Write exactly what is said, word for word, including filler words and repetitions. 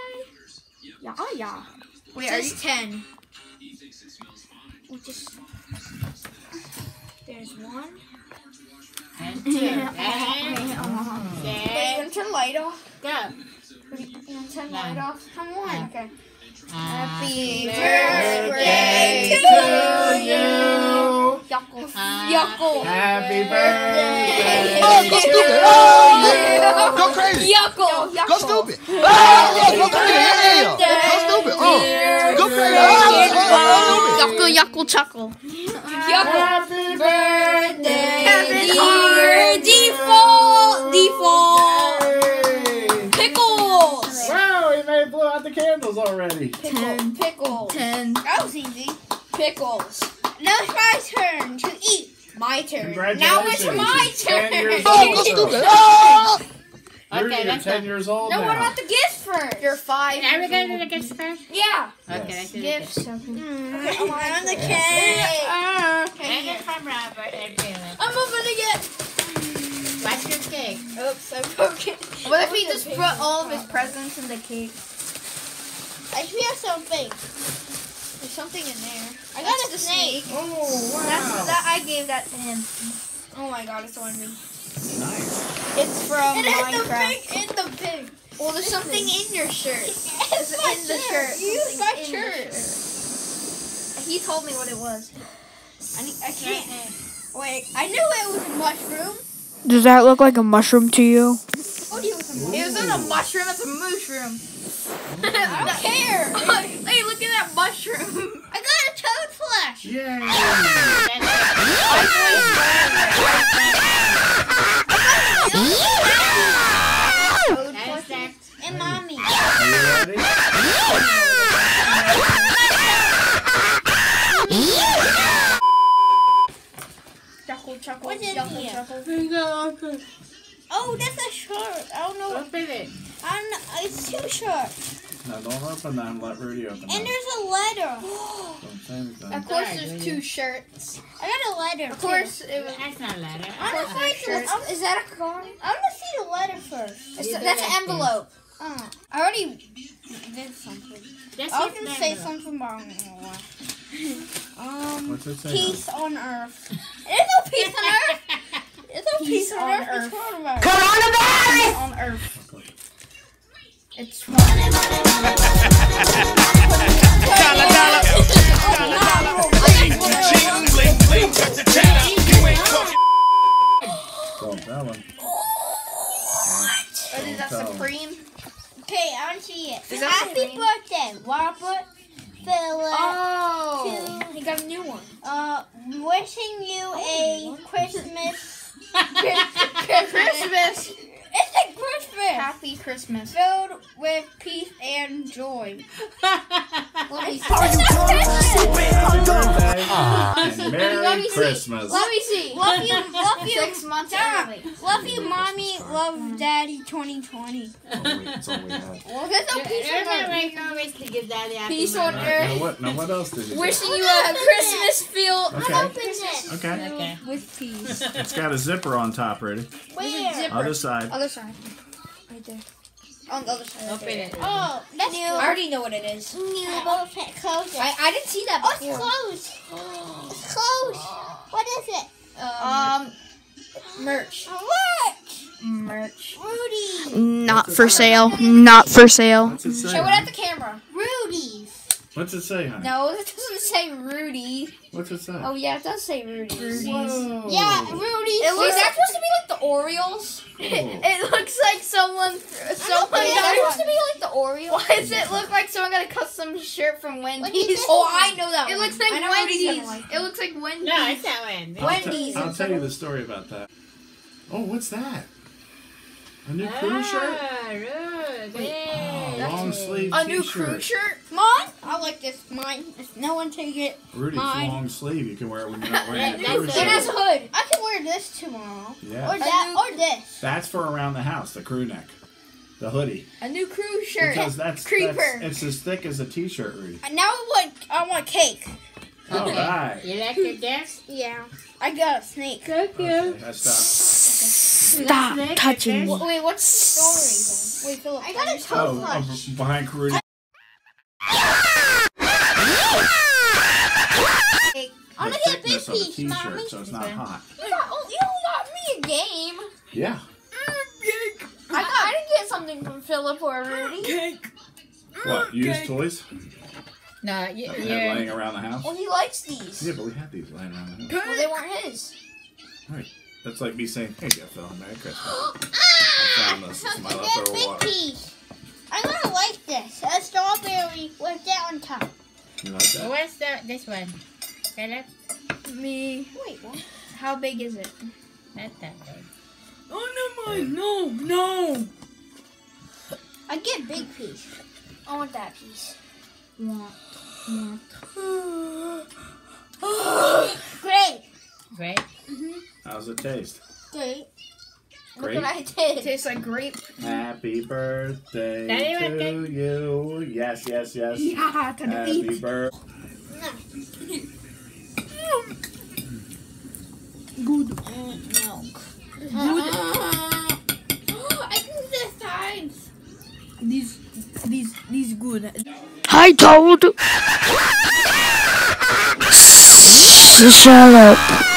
Yeah, yeah. Wait, are you ten? We'll just. There's one. And two. And Wait, okay. you want to turn the light off? Go. You want to turn the Nine. light off? Come on. Nine. Okay. Happy birthday birthday to you. Yuckle. Yuckle. Happy birthday Oh, to you. Go crazy. Yuckle. Yuckle. Go stupid. Oh, go crazy. Yeah. Go stupid. Oh. Go crazy. Oh, Yuckle, yuckle, chuckle. Yuckle. Happy birthday, dear default, default. Yay. Pickles. Wow, he may blow out the candles already. Pickle, pickles. Ten. That was easy. Pickles. Now it's my turn to eat. My turn. Now it's Congratulations. my She's ten turn. years Oh, old. go stupid. Oh. Okay, Rudy, you're that's ten it. years old No, now. what about the gifts first? You're five. Are we going to the gifts first? Yeah. Okay, Yes. let's do the Gifts. gifts. Okay, I'm the cake. cake. Uh, And your camera, birthday feeling. I'm opening it. What's your cake? Oops, I broke it. What if he just put all of his presents in the cake? I feel something. There's something in there. I got That's a the snake. Oh, wow. That's that. I gave that to him. Oh my god, it's on me. Nice. It's from It is the Minecraft. pig in the pig. Well, there's something in your shirt. It's my in the shirt. shirt. Use Something my in the shirt. He told me what it was. I, need, I can't. Wait, I knew it was a mushroom. Does that look like a mushroom to you? What do you was a mushroom? It wasn't a mushroom. It's a mushroom. I don't care. Hey, look at that mushroom. I got a toad flesh. Yay. Toad flesh and mommy. Are you ready? Chuckle, chuckle, What's in chuckle, here? chuckle. Oh, that's a shirt. I don't know. Open it. I don't know. It's too short. No, don't open them. Let Rudy open them. And there's a letter. Don't say anything. Of course, Sorry, there's Julia. two shirts. I got a letter. Of course, it was. That's not a letter. I want to find the letter. Is that a card? I want to see the letter first. It's You a, do that's that an envelope. Oh, I already did something. Just I was use gonna the say envelope. something, but I don't know what. Um, What's it say? peace on earth. There's no peace on earth. There's no peace, Peace on, on earth. earth. What's wrong about it? Coronavirus on Earth. It's from. Don't tell him. Or is that Don't tell him. Supreme? Okay, I want to see it. Is that Happy Supreme? birthday, Robert Philip. Oh, he got a new one. Uh, wishing you a Christmas. Christmas. It's a Christmas Happy Christmas. filled with peace and joy. Let me And Merry Christmas. Let me see. Love you, love you. Six months Stop. early. Love you, mommy. Love daddy. twenty twenty. Oh, wait, that's all we had. Well, there's no peace on earth. Everybody always to give daddy happy Peace on birthday. earth. Now what, now what else did you do? Wishing you a Christmas feel Okay. Open it. Okay. Okay. with peace. It's got a zipper on top, ready? Where? Zipper. Other side. Other side. Right there. On the other side. Open it. Oh, that's I already know what it is. New. Oh, close it. I, I didn't see that Oh, it's before. closed. It's closed. What is it? Um, merch. What? Merch. Rudy. Not for sale. Not for sale. What's it say? Show it hon? at the camera. Rudy's. What's it say, honey? No, it doesn't say Rudy. What's it say? Oh yeah, it does say Rudy's. Whoa. Yeah, Rudy's. It looks, is that supposed to be like the Orioles? Whoa. It looks like someone. Someone. Is Is that that supposed to be like the Orioles? Why does it look like someone got a custom shirt from Wendy's? Oh, I know that. It one. looks like I know Wendy's. Rudy's gonna like It looks like Wendy's. No, it's not Wendy. I'll te- Wendy's. I'll tell you the story about that. Oh, what's that? A new crew shirt? Ah, Rudy. Oh, long sleeve A new t-shirt. crew shirt. Mine? I like this. Mine. If no one take it. Rudy, it's Mine. long sleeve. You can wear it when you're not wearing a That's crew it. It has shirt. a hood. I can wear this tomorrow. Yeah. Or that. Or this. That's for around the house, the crew neck. The hoodie. A new crew shirt. Because that's, Creeper. that's it's as thick as a t-shirt, Rudy. And now I want. I want cake. All right. You like your gifts? Yeah. I got a snake. Thank Okay, I stopped. Stop touching me. Wait, what's the story Wait, Philip. I got a toe Oh, flush. I'm behind Rudy. I want The to get a big thickness of a piece, t-shirt, Mommy. so it's not hot. You got, oh, you got me a game. Yeah. I, got, I didn't get something from Philip or Rudy. What? Used toys No, you, that we had you're. laying around the house? Well, he likes these. Yeah, but we had these laying around the house. Well, they weren't his. Right. That's like me saying, "Hey, Jeff, Phil, Merry Christmas." Ah! I found this. It's my leftover Big water. piece. I'm gonna like this. A strawberry with that on top. You like that? What's the this one? Philip? Me. Wait, what? How big is it? Not that big. Oh, no, no, no. I get big piece. I want that piece. Want, want. Great. Great. How's it taste? Great. Look Great. what I did. Tastes like grape. Happy birthday Daddy, to birthday. you. Yes, yes, yes. Yeah, Happy birthday. Good. Milk. Good. I can do the sides. These, these, these good. Hi, Toad. Shut up.